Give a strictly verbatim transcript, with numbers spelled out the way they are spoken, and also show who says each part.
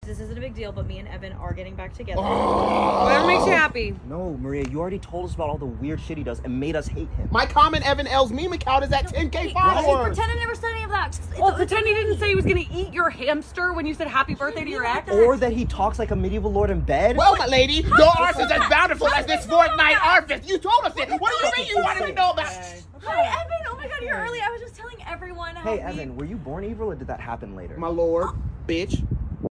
Speaker 1: this isn't a big deal, but me and Evan are getting back together.
Speaker 2: Oh.
Speaker 3: Whatever makes you happy.
Speaker 4: No, Maria, you already told us about all the weird shit he does and made us hate him.
Speaker 2: My common Evan L's meme account is at ten K followers.
Speaker 1: Pretend I never said any of that. It's,
Speaker 3: Oh,
Speaker 1: it's
Speaker 3: pretend he didn't say he was gonna eat your hamster when you said happy birthday to your ex.
Speaker 4: Or that he talks like a medieval lord in bed.
Speaker 2: Well, my lady, your arse is as bountiful as this Fortnite harvest. You told us it. What do you mean you wanted to know about it?
Speaker 1: Hi, Evan. Oh my God, you're early. I was just telling everyone how
Speaker 4: Hey,
Speaker 1: we...
Speaker 4: Evan, were you born evil or did that happen later?
Speaker 2: My lord, bitch.